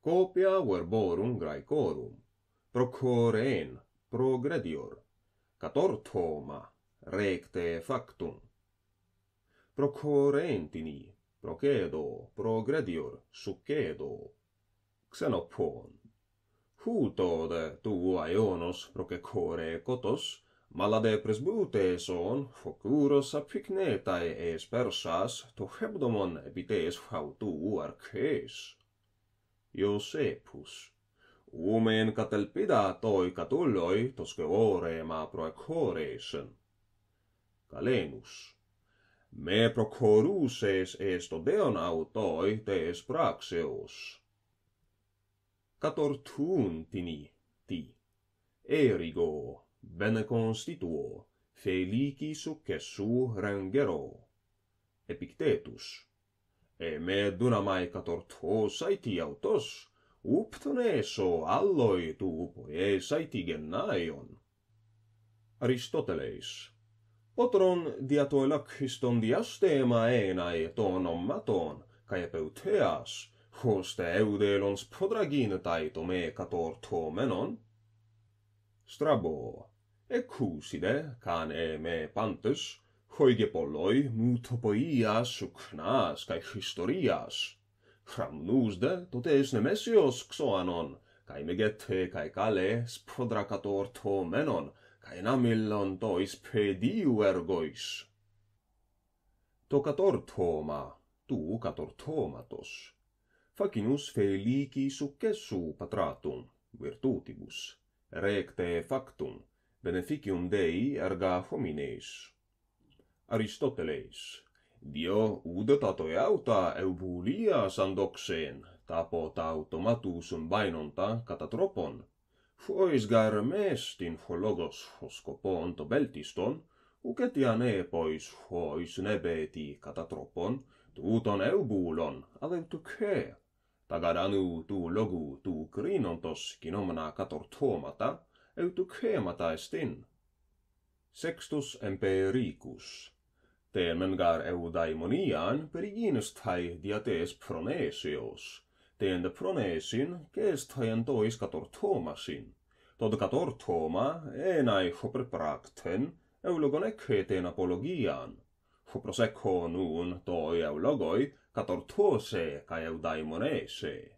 Copia Verborum Graecorum, prοχωρεῖν, progredior, κατόρθωμα, recte factum. Προχωρεῖν procedo, progredior, succedo. Xenopon. Hutode tu aionos procecore cotos, malade presbuteson, focuros apicnetae espersas, to hebdomon epites fautu arches. Iosepus. Umen catelpida toi catulloi tosceore ma proecoresen. Galenus. Me procoruses est odeon autoi tes praxeos. Κατορθούν ti. Erigo, bene constituo, felici successu rangero. Epictetus. Me dunamai κατορθώς αιτί autos, upton eso alloi tu poies aití gennaion. Aristoteles. Otron diatoelakhiston diastema enai ton ommaton, kai epeuteas, hoste eudelons podraginetai me κατορθώμενον. Strabo. Ecuside, cane me pantes, hoigepolloi mutopoias suknas kai historias. Framnusde totes nemesios xoanon, kai megete kai kale spodra κατορθώμενον, kai namillon tois pediu ergois. To κατόρθωμα, tu κατορθώματος. Facinus felici successu patratum, virtutibus, recte factum, beneficium Dei erga homines. Aristoteles. Dio udetato eauta eubulias andoxen, tapot automatus bainonta katatropon, fois garmestin logos hoskopon to beltiston, ucetian epois fois nebeti katatropon, tuton eubulon aleutuke, tagadanu tu logu tu krinontos kinomena κατορθώματα, eutukemata estin. Sextus Empiricus. Temen gar eudaimonian periginestai diates pronesios, tende pronesin gestai entois κατορθώμασιν, tod κατόρθωμα enai hoperpracten eulogon eceten apologian, hoprosecco nun toi eulogoi κατορθώσε kai eudaimonese.